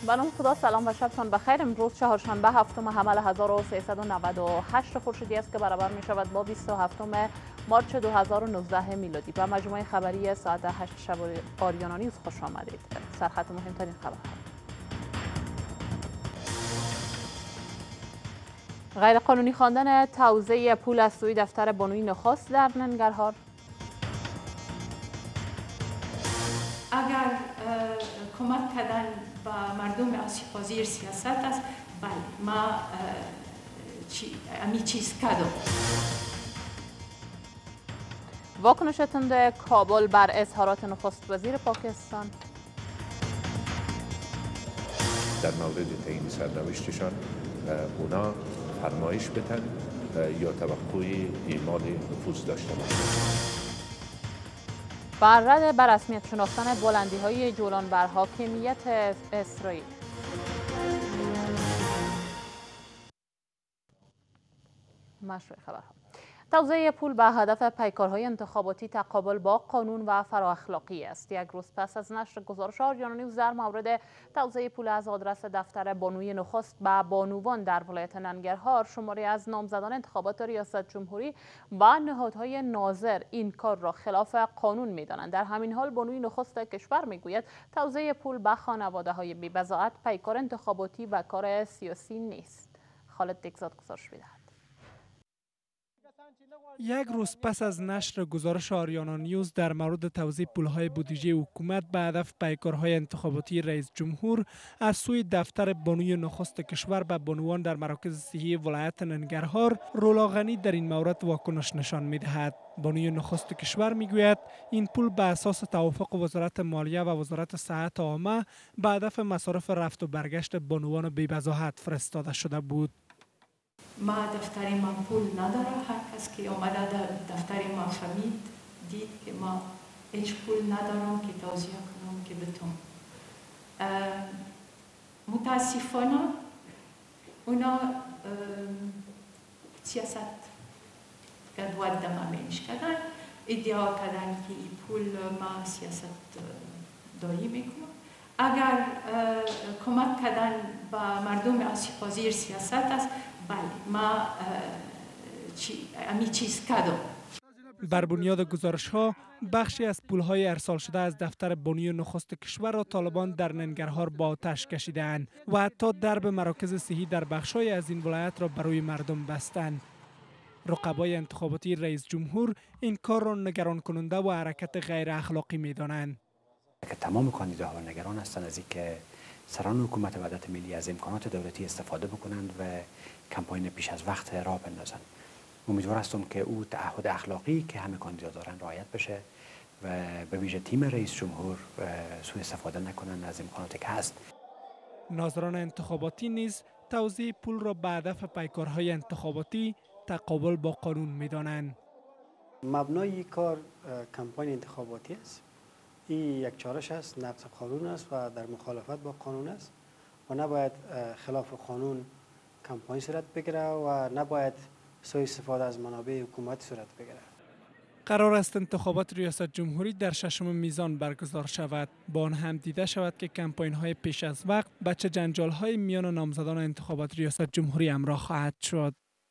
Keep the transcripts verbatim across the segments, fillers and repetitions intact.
به نام خدا، سلام و شبتان بخیر. امروز چهارشنبه هفتم حمل هزار و سیصد و نود و هشت خورشیدی است که برابر می شود با بیست و هفتم مارچ دو هزار و نوزده میلادی. به مجموعه خبری ساعت هشت شب آریانانیوز خوش آمدید. سرخط مهمترین خبرها: غیر قانونی خواندن توزیع پول از سوی دفتر بانوی نخست در ننگرهار. اگر کمک کردن به مردم آسیب پذیر سیاست است، بله ما امی چیز کردم. واکنش تند کابل بر اظهارات نخست وزیر پاکستان. در مورد تعیین سرنوشتشان اونا فرمایش بتن یا توقع اعمال نفوذ داشته باشند. بر رد بر رسمیت شناختن بلندی های جولان بر حاکمیت اسراییل. مشروع خبرها: توزیع پول به هدف پیکارهای انتخاباتی تقابل با قانون و فرااخلاقی است. یک روز پس از نشر گزارش آریانانیوز در مورد توزیع پول از آدرس دفتر بانوی نخست به بانوان در ولایت ننگرهار، شماری از نامزدان انتخابات ریاست جمهوری و نهادهای ناظر این کار را خلاف قانون می‌دانند. در همین حال بانوی نخست کشور میگوید توزیع پول به خانواده‌های بی‌بضاعت پیکار انتخاباتی و کار سیاسی نیست. خالد دکزاد گزارش می‌دهد. یک روز پس از نشر گزارش آریانانیوز در مورد توزیع پولهای بودجه حکومت به هدف پیکارهای انتخاباتی رئیس جمهور از سوی دفتر بانوی نخست کشور به بانوان در مراکز صحی ولایت ننگرهار، رولاغنی در این مورد واکنش نشان می‌دهد. بانوی نخست کشور میگوید این پول به اساس توافق وزارت مالیه و وزارت صحت عامه به هدف مصارف رفت و برگشت بانوان بی‌بضاعت فرستاده شده بود. ما دفتر ما پول نداره. هر کس که آمده در دفتر ما فهمید دید که ما هیچ پول ندارم که توزیع کنم که بتون. متاسفانه اونا سیاست گدواد دمامینش کردن، ادعا کردن که این پول ما سیاست داری میکنم. اگر کمک کردن به مردم آسیب پذیر سیاست است، بله ما امی چیز کردم. بر بنیاد گزارش ها، بخشی از پولهای ارسال شده از دفتر بانوی نخست کشور را طالبان در ننگرهار با آتش کشیدند و حتی درب مراکز صحی در بخشای از این ولایت را برای مردم بستند. رقبای انتخاباتی رئیس جمهور این کار را نگران کننده و حرکت غیر اخلاقی می دانند. که تمام کاندیداها نگران هستند از اینکه سران حکومت وحدت ملی از امکانات دولتی استفاده بکنند و کمپاین پیش از وقت را بندازند. امیدوار هستم که او تعهد اخلاقی که همه کاندیدا دارند رعایت بشه و به ویژه تیم رئیس جمهور سوء استفاده نکنند از امکاناتی که هست. ناظران انتخاباتی نیز توزیع پول را به هدف پیکارهای انتخاباتی تقابل با قانون می‌دانند. مبنای کار کمپاین انتخاباتی است. این یک چالش است، نقض قانون است و در مخالفت با قانون است و نباید خلاف قانون کمپاین صورت بگیره و نباید سوء استفاده از منابع حکومت صورت بگیره. قرار است انتخابات ریاست جمهوری در ششم میزان برگزار شود. با آن هم دیده شود که کمپاین های پیش از وقت با چه جنجال های میان نامزدان انتخابات ریاست جمهوری همراه خواهد شد.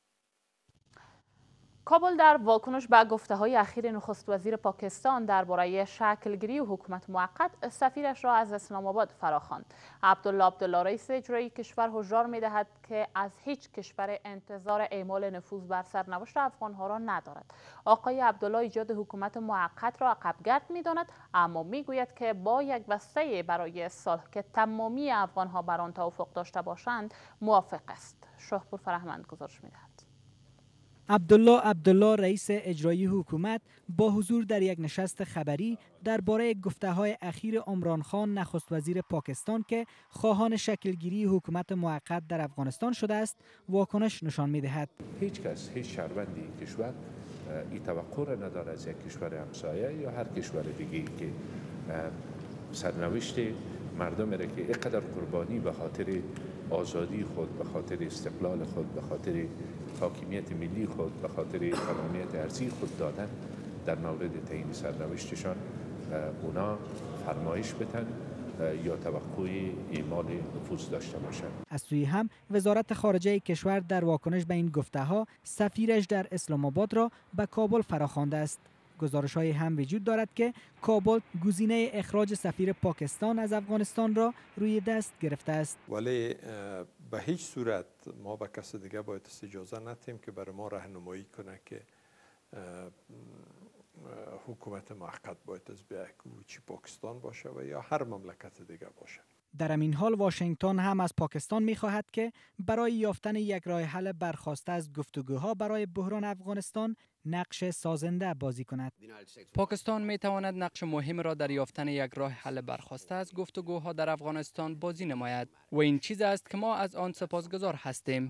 کابل در واکنش به گفته‌های اخیر نخست وزیر پاکستان درباره شکلگیری حکومت موقت، سفیرش را از اسلام آباد فراخواند. عبدالله عبدالله رئیس اجرایی کشور هشدار می‌دهد که از هیچ کشور انتظار اعمال نفوذ بر سرنوشت افغان‌ها را ندارد. آقای عبدالله ایجاد حکومت موقت را عقب‌گرد می‌داند، اما می‌گوید که با یک بسته برای صلح که تمامی افغان‌ها بر آن توافق داشته باشند موافق است. شاهپور فرهمند گزارش می‌دهد. عبدالله عبدالله رئیس اجرایی حکومت با حضور در یک نشست خبری درباره گفته‌های اخیر عمران خان نخست وزیر پاکستان که خواهان شکلگیری حکومت موقت در افغانستان شده است واکنش نشان می‌دهد. هیچ کس، هیچ شهروندی کشور این توقع را ندارد از یک کشور همسایه یا هر کشور دیگه که سرنوشت مردم را که اینقدر قربانی به خاطر آزادی خود، به خاطر استقلال خود، به خاطر حاکمیت ملی خود، به خاطر تمامیت ارضی خود دادن، در مورد تعیین سرنوشتشان اونا فرمایش بتن یا توقع اعمال نفوذ داشته باشند. از سوی هم وزارت خارجه کشور در واکنش به این گفته‌ها سفیرش در اسلام آباد را به کابل فراخوانده است. گزارش‌های هم وجود دارد که کابل گزینه اخراج سفیر پاکستان از افغانستان را روی دست گرفته است. ولی به هیچ صورت ما به کس دیگه باید اجازه ندیم که برای ما راهنمایی کنه که حکومت موقت باید از بیاید چی پاکستان باشه و یا هر مملکت دیگه باشه. در همین حال واشنگتن هم از پاکستان می‌خواهد که برای یافتن یک راه حل برخاسته از گفتگوها برای بحران افغانستان نقش سازنده بازی کند. پاکستان می‌تواند نقش مهم را در یافتن یک راه حل برخاسته از گفتگوها در افغانستان بازی نماید و این چیز است که ما از آن سپاسگزار هستیم.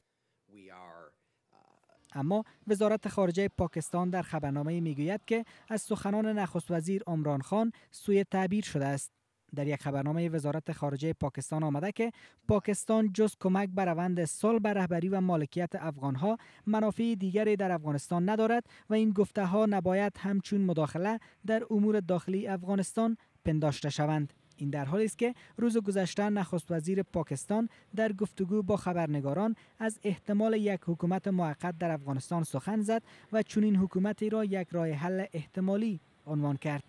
اما وزارت خارجه پاکستان در خبرنامه میگوید که از سخنان نخست وزیر عمران خان سوء تعبیر شده است. در یک خبرنامه وزارت خارجه پاکستان آمده که پاکستان جز کمک به روند صلح به رهبری و مالکیت افغانها منافع دیگری در افغانستان ندارد و این گفته ها نباید همچون مداخله در امور داخلی افغانستان پنداشته شوند. این در حالی است که روز گذشته نخست وزیر پاکستان در گفتگو با خبرنگاران از احتمال یک حکومت موقت در افغانستان سخن زد و چنین حکومتی را یک راه حل احتمالی عنوان کرد.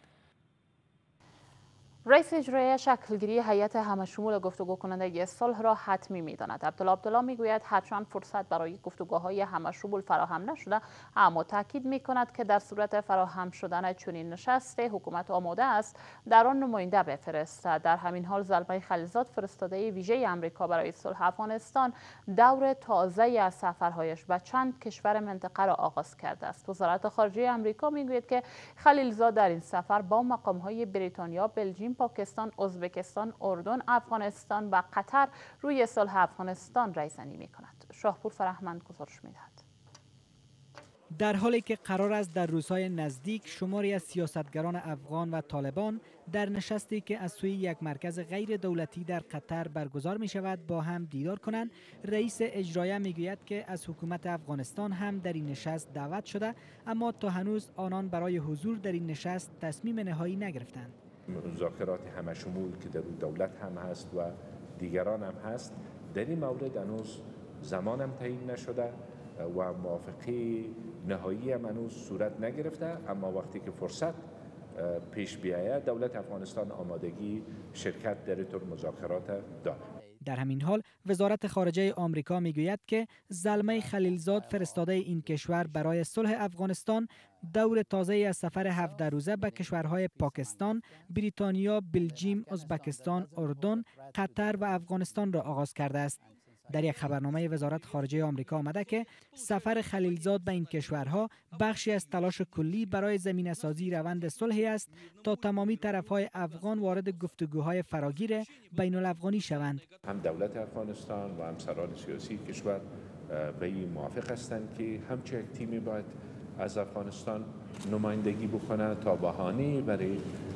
رئیس اجرایی شکلگیری هیئت همه‌شمول گفتگو کننده صلح را حتمی می‌داند. عبدالله عبدالله میگوید هرچند فرصت برای گفتگوهای همه‌شمول فراهم نشده، اما تاکید می‌کند که در صورت فراهم شدن چنین نشست حکومت آماده است در آن نماینده بفرستد. در همین حال زلمه خلیلزاد فرستاده ویژه آمریکا برای صلح افغانستان دور تازه‌ای از سفرهایش به چند کشور منطقه را آغاز کرده است. وزارت خارجه آمریکا میگوید که خلیلزاد در این سفر با مقام‌های بریتانیا، بلژیم، پاکستان، ازبکستان، اردن، افغانستان و قطر روی صلح افغانستان رایزنی می کند. شاهپور فرهمند گزارش می دهد. در حالی که قرار است در روزهای نزدیک شماری از سیاستگران افغان و طالبان در نشستی که از سوی یک مرکز غیر دولتی در قطر برگزار می شود با هم دیدار کنند، رئیس اجرایی می گوید که از حکومت افغانستان هم در این نشست دعوت شده، اما تا هنوز آنان برای حضور در این نشست تصمیم نهایی نگرفتند. مذاکرات همه‌شمول که در دولت هم هست و دیگران هم هست، در این مورد هنوز زمان هم تعیین نشده و موافقه نهایی هم هنوز صورت نگرفته، اما وقتی که فرصت پیش بیاید دولت افغانستان آمادگی شرکت در این مذاکرات دارد. در همین حال وزارت خارجه آمریکا میگوید که زلمه خلیلزاد فرستاده این کشور برای صلح افغانستان دور تازه‌ای از سفر هفده روزه به کشورهای پاکستان، بریتانیا، بلژیم، ازبکستان، اردن، قطر و افغانستان را آغاز کرده است. در یک خبرنامه وزارت خارجه آمریکا آمده که سفر خلیلزاد به این کشورها بخشی از تلاش کلی برای زمینه‌سازی روند صلحی است تا تمامی طرف‌های افغان وارد گفتگوهای فراگیر بین الافغانی شوند. هم دولت افغانستان و همسران سیاسی کشور به این موافق هستند که همچه یک تیمی باید از افغانستان نمایندگی بکنه تا بهانه برای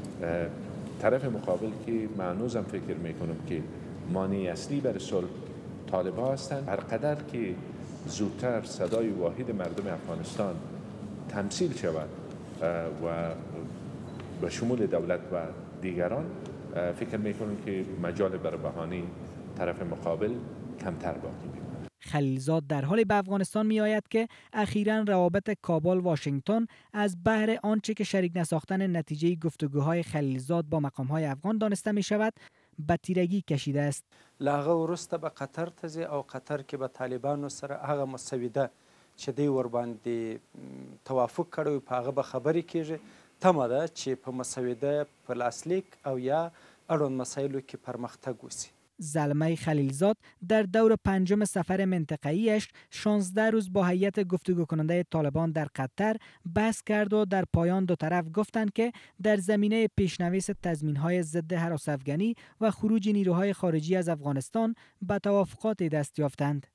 طرف مقابل که معنوزم فکر میکنم که مانع اصلی برای صلح طالبان هستند. هر قدر که زودتر صدای واحد مردم افغانستان تمثیل شود و به شمول دولت و دیگران، فکر میکنم که مجال برای بهانه طرف مقابل کمتر باقی میماند. خلیلزاد در حالی به افغانستان می آید که اخیراً روابط کابل واشنگتن از بهر آنچه که شریک نساختن نتیجه گفتگوهای خلیلزاد با مقامهای افغان دانسته می شود به تیرگی کشیده است. لاغه ورسته به قطر ته او قطر کې به طالبانو سره هغه مسوده چې دی ور باندې توافق کړی په هغه به خبرې کیږي. تمه ده چې په مسوده په لاسلیک او یا اړوند مسایلو کې پرمختګ وشي. زلمه خلیلزاد در دور پنجم سفر منطقه‌ایش شانزده روز با هیئت گفتگو کننده طالبان در قطر بحث کرد و در پایان دو طرف گفتند که در زمینه پیشنویس تضمین‌های ضد هراس افغانی و خروج نیروهای خارجی از افغانستان به توافقات دست یافتند.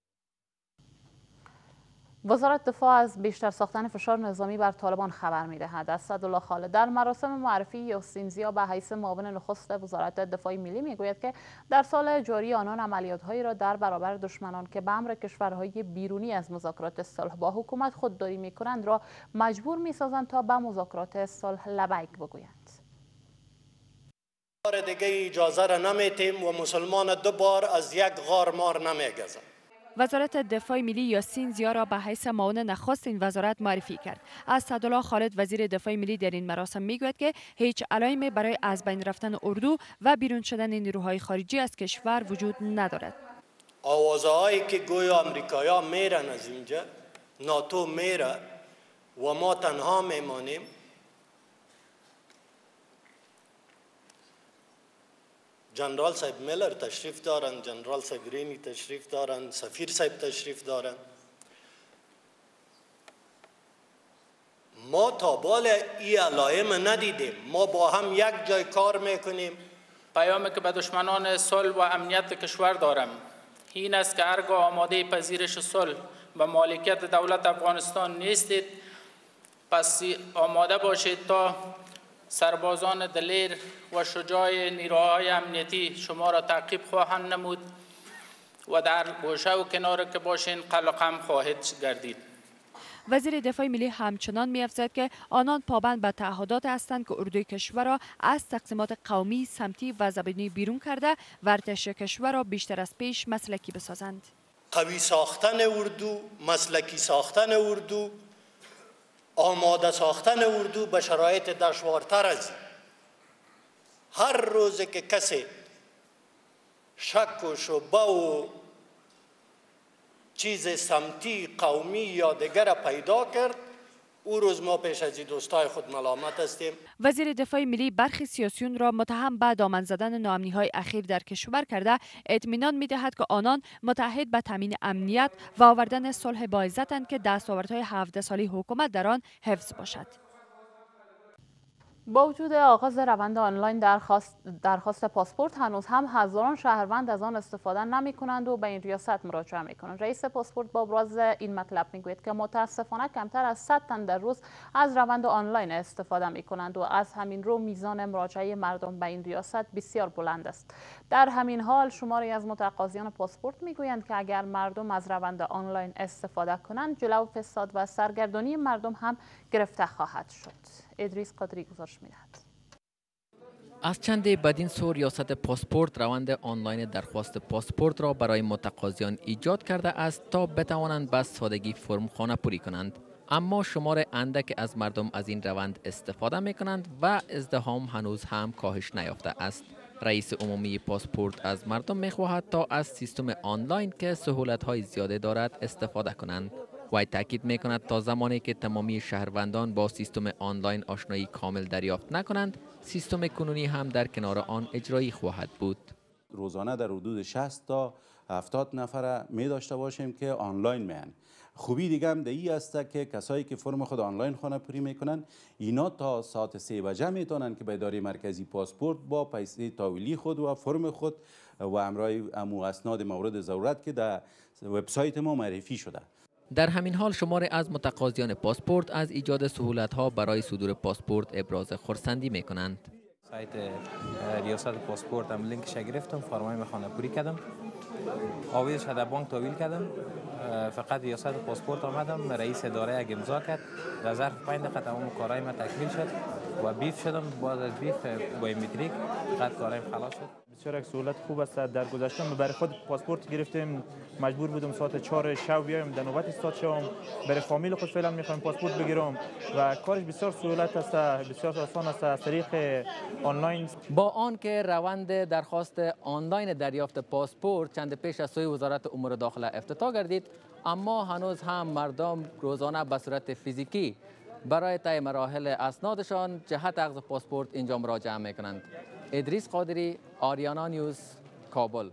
وزارت دفاع از بیشتر ساختن فشار نظامی بر طالبان خبر می‌دهد. اسدالله خالد در مراسم معرفی یاسین زیا به حیث معاون نخست وزارت دفاع ملی میگوید که در سال جاری آنان عملیات‌هایی را در برابر دشمنان که به امر کشورهای بیرونی از مذاکرات صلح با حکومت خودداری می‌کنند را مجبور می‌سازند تا به مذاکرات صلح لبیک بگویند. بار دیگه اجازه را نمیتیم و مسلمان دو بار از یک غار مار نمیگذه. وزارت دفاع ملی یاسین زیا را به حیث معاون نخست این وزارت معرفی کرد. اسدالله خالد وزیر دفاع ملی در این مراسم میگوید که هیچ علائمی برای از بین رفتن اردو و بیرون شدن نیروهای خارجی از کشور وجود ندارد. آوازهایی که گویا امریکایی‌ها میرن از اینجا، ناتو میره و ما تنها میمانیم، جنرال صاحب میلر تشریف دارن، جنرال صاحب گرینی تشریف دارن، سفیر صاحب تشریف دارن. ما تا بال این علائم ندیدیم. ما با هم یک جای کار میکنیم. پیامی که به دشمنان صلح و امنیت کشور دارم این است که هرگاه آماده پذیرش صلح و مالکیت دولت افغانستان نیستید، پس آماده باشید تا سربازان دلیر و شجاع نیروهای امنیتی شما را تعقیب خواهند نمود و در گوشه و کنار که باشین قلقم خواهید گردید. وزیر دفاع ملی همچنان می‌افزاید که آنان پابند به تعهدات هستند که اردوی کشور را از تقسیمات قومی، سمتی و زبانی بیرون کرده و ارتش کشور را بیشتر از پیش مسلکی بسازند. قوی ساختن اردو، مسلکی ساختن اردو، آماده ساختن اردو به شرایط دشوارتر از این. هر روز که کسی شک و شبه و چیز سمتی، قومی یا دیگر پیدا کرد، او روز ما پیش از دوستای خود ملامت هستیم. وزیر دفاع ملی برخی سیاسیون را متهم به دامن زدن ناامنی‌های اخیر در کشور کرده اطمینان می‌دهد که آنان متحد به تامین امنیت و آوردن صلح با عزتند که دستاوردهای هفده ساله حکومت در آن حفظ باشد. با وجود آغاز روند آنلاین درخواست درخواست پاسپورت، هنوز هم هزاران شهروند از آن استفاده نمی کنند و به این ریاست مراجعه می کنند. رئیس پاسپورت با ابراز این مطلب می گوید که متاسفانه کمتر از صد تن در روز از روند آنلاین استفاده می کنند و از همین رو میزان مراجعه مردم به این ریاست بسیار بلند است. در همین حال شماری از متقاضیان پاسپورت می گویند که اگر مردم از روند آنلاین استفاده کنند، جلو فساد و سرگردانی مردم هم گرفته خواهد شد. ادریس قادری گزارش می‌دهد. از چند بدین سو ریاست پاسپورت روند آنلاین درخواست پاسپورت را برای متقاضیان ایجاد کرده است تا بتوانند به سادگی فرم خانه پوری کنند. اما شمار اندک از مردم از این روند استفاده می کنند و ازدحام هنوز هم کاهش نیافته است. رئیس عمومی پاسپورت از مردم می خواهد تا از سیستم آنلاین که سهولت‌های زیاده دارد استفاده کنند. وی تاکید می کند تا زمانی که تمامی شهروندان با سیستم آنلاین آشنایی کامل دریافت نکنند، سیستم کنونی هم در کنار آن اجرایی خواهد بود. روزانه در حدود شصت تا هفتاد نفر می داشته باشیم که آنلاین میان. خوبی دیگه هم دی است که کسایی که فرم خود آنلاین خانه پوری میکنن، اینا تا ساعت سه بجه میتونن که به اداره مرکزی پاسپورت با پیسه تحویلی خود و فرم خود و همراه امو اسناد مورد ضرورت که در وبسایت ما معرفی شده. در همین حال شمار از متقاضیان پاسپورت از ایجاد سهولت‌ها برای صدور پاسپورت ابراز خرسندی می‌کنند. سایت ریاست پاسپورت هم لینکش گرفتم، فرمای خانه پوری کردم، آویزش در بانک تحویل کردم، فقط ریاست پاسپورت آمدم، رئیس اداره اگه امضا کرد، در ظرف پنج دقیقه تمام کارهای من تکمیل شد و بیف شدم. بعد از بیف بایومتریک فقط کارهایم خلاص شد. بسیار یک سهولت خوب است. در گذشته برای خود پاسپورت گرفتیم، مجبور بودم ساعت چهار شب بیایم در نوبت استاد شوم، برای فامیل خود فعلا میخوام پاسپورت بگیرم و کارش بسیار سهولت است، بسیار آسان است از طریق آنلاین. با آنکه روند درخواست آنلاین دریافت پاسپورت چند پیش از سوی وزارت امور داخله افتتاح گردید، اما هنوز هم مردم روزانه به صورت فیزیکی برای طی مراحل اسنادشان جهت اخذ پاسپورت اینجا مراجعه میکنند. ادریس قادری، آریانانیوز، کابل.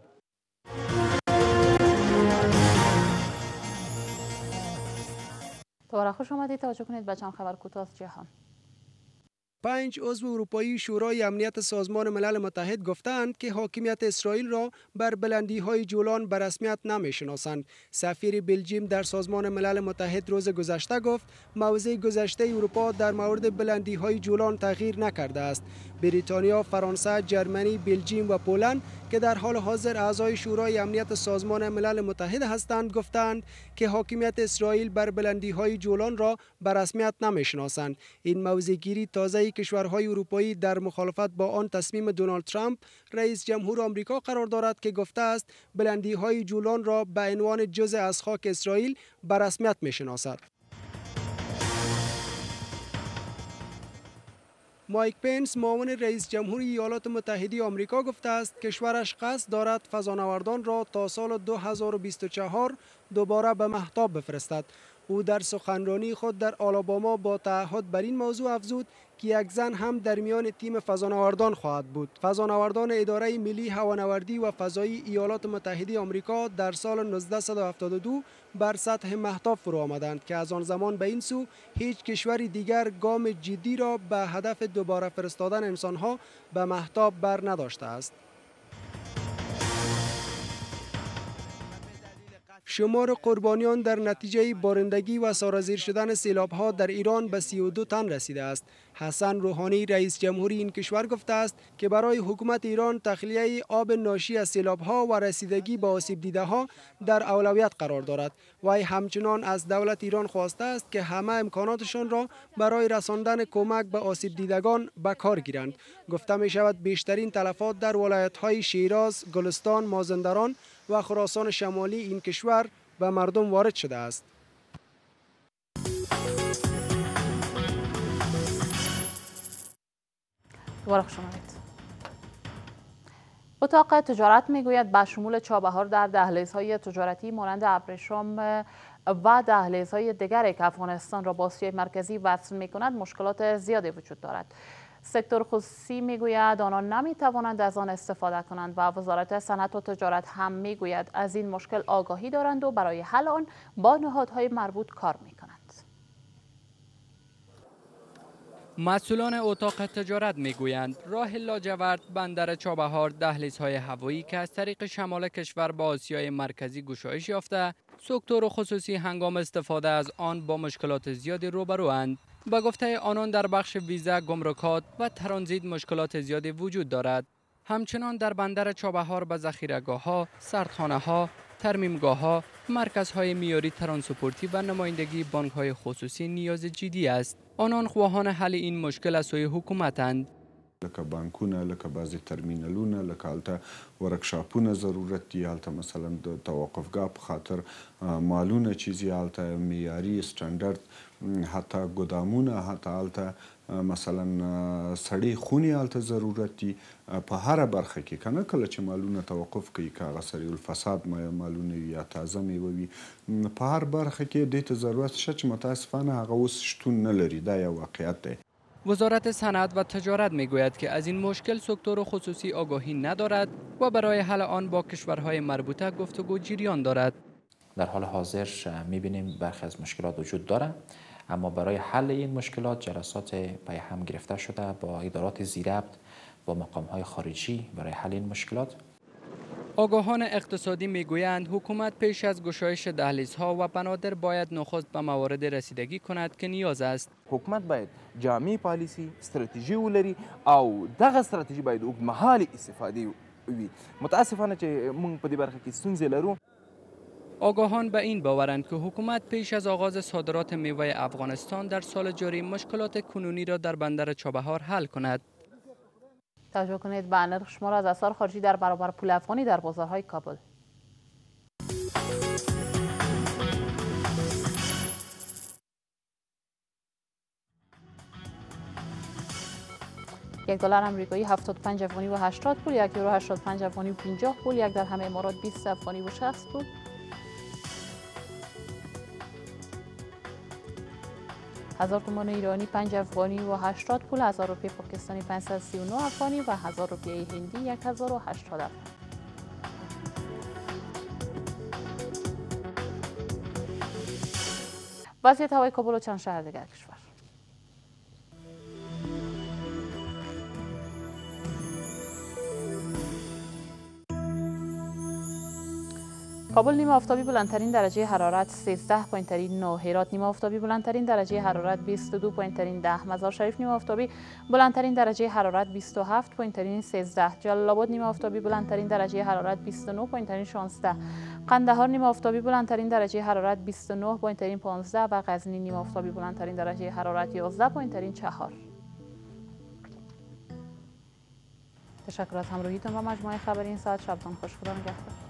دوباره خوش آمدید. توجه کنید به چند خبر کوتاه از جهان. پنج عضو اروپایی شورای امنیت سازمان ملل متحد گفتند که حاکمیت اسراییل را بر بلندی های جولان به رسمیت نمی‌شناسند. سفیر بلژیم در سازمان ملل متحد روز گذشته گفت موضع گذشته اروپا در مورد بلندی های جولان تغییر نکرده است. بریتانیا، فرانسه، جرمنی، بلژیم و پولند که در حال حاضر اعضای شورای امنیت سازمان ملل متحد هستند گفتند که حاکمیت اسرائیل بر بلندی های جولان را به رسمیت نمی‌شناسند. این موضع گیری تازه همه کشورهای اروپایی در مخالفت با آن تصمیم دونالد ترامپ رئیس جمهور آمریکا قرار دارد که گفته است بلندی های جولان را به عنوان جزء از خاک اسرائیل به رسمیت می‌شناسد. مایک پنس معاون رئیس جمهور ایالات متحده آمریکا گفته است کشورش قصد دارد فضانوردان را تا سال دو هزار و بیست و چهار دوباره به مهتاب بفرستد. او در سخنرانی خود در آلاباما با تعهد بر این موضوع افزود که یک زن هم در میان تیم فضانوردان خواهد بود. فضانوردان اداره ملی هوانوردی و فضایی ایالات متحده آمریکا در سال نوزده هفتاد و دو بر سطح مهتاب فرو آمدند که از آن زمان به این سو هیچ کشور دیگر گام جدی را به هدف دوباره فرستادن انسانها به مهتاب بر نداشته است. شمار قربانیان در نتیجه بارندگی و سرازیر شدن سیلاب‌ها در ایران به سی و دو تن رسیده است. حسن روحانی رئیس جمهوری این کشور گفته است که برای حکومت ایران تخلیه آب ناشی از سیلاب‌ها و رسیدگی به آسیب دیده‌ها در اولویت قرار دارد. وی همچنان از دولت ایران خواسته است که همه امکاناتشان را برای رساندن کمک به آسیب دیدگان به کار گیرند. گفته می شود بیشترین تلفات در ولایت‌های شیراز، گلستان، مازندران و خراسان شمالی این کشور به مردم وارد شده است. اتاق تجارت میگوید به شمول چابهار در دهلیزهای تجارتی مانند ابریشم و دهلیزهای دیگری که افغانستان را با آسیای مرکزی وصل میکند مشکلات زیادی وجود دارد. سکتور خصوصی میگوید آنان نمیتوانند از آن استفاده کنند و وزارت صنعت و تجارت هم میگوید از این مشکل آگاهی دارند و برای حل آن با نهادهای مربوط کار میکنند. مسئولان اتاق تجارت میگویند راه لاجورد بندر چابهار دهلیزهای هوایی که از طریق شمال کشور با آسیای مرکزی گشایش یافته، سکتور خصوصی هنگام استفاده از آن با مشکلات زیادی روبروند. با گفته آنان در بخش ویزا، گمرکات و ترانزیت مشکلات زیادی وجود دارد. همچنان در بندر چابهار به ذخیره‌گاه‌ها، سردخانه‌ها، ترمیمگاه‌ها، مرکزهای میاری ترانسپورتی و نمایندگی بانک‌های خصوصی نیاز جدی است. آنان خواهان حل این مشکل از سوی حکومتند. لکه بانکونه، لکه بعضی ترمینالونه، لکه هلته ورکشاپونه ضرورت دي، هلته مثلا د توقفگاه په خاطر مالونه چیزی هلته معیاري استاندرد، حتی ګدامونه، حتی هلته مثلا سړې خونې هلته ضرورت دي په هره برخه کې، که نه کله چې مالونه توقف کوي که هغه سریع الفساد مالونه وي یا تازه میوه وي، په هر برخه کې دې ته ضرورت شته چې متاسفانه هغه اوس شتون نه لري. دا یو واقعیت دی. وزارت صنعت و تجارت میگوید که از این مشکل سکتور خصوصی آگاهی ندارد و برای حل آن با کشورهای مربوطه گفتگو جریان دارد. در حال حاضر میبینیم برخی از مشکلات وجود دارد، اما برای حل این مشکلات جلسات پای هم گرفته شده با ادارات زیربط با مقامهای خارجی برای حل این مشکلات. آگاهان اقتصادی میگویند حکومت پیش از گشایش دهلیزها و بنادر باید نخست به موارد رسیدگی کند که نیاز است. حکومت باید جامع پالیسی، استراتژی ولري او دغه استراتژی باید اوږدمهاله استفاده وي. متاسفانه چې موږ په دې برخه کې ستونزې لرو. آگاهان به این باورند که حکومت پیش از آغاز صادرات میوه افغانستان در سال جاری مشکلات کنونی را در بندر چابهار حل کند. توجه کنید به نرخ شمار از اسعار خارجی در برابر پول افغانی در بازارهای کابل. یک دلار آمریکایی هفتاد و پنج افغانی و هشتاد پول، یک یورو هشتاد و پنج افغانی و پنجاه پول، یک درهم امارات بیست افغانی و شصت پول. هزار تومان ایرانی پنج افغانی و هشتاد پول، هزار روپیه پاکستانی پانصد و سی و نه افغانی و هزار روپیه هندی یک هزار و هشتاد افغانی. وضعیت هوای کابل و چند شهر دیگر کشور. کابل نیمه آفتابی بلندترین درجه حرارت سیزده پایین ترین نه، هرات نیمه آفتابی بلندترین درجه حرارت بیست و دو پایین ترین ده، مزار شریف نیمه آفتابی بلندترین درجه حرارت بیست و هفت پایین ترین سیزده، جلال آباد نیمه آفتابی بلندترین درجه حرارت بیست و نه پایین ترین شانزده، قندهار نیمه آفتابی بلندترین درجه حرارت بیست و نه پایین ترین پانزده و غزنی نیمه آفتابی بلندترین درجه حرارت یازده پایین ترین چهار. تشکر از همراهیتون با مجموعه خبری این ساعت. شبتان خوش. خدا نگهدار.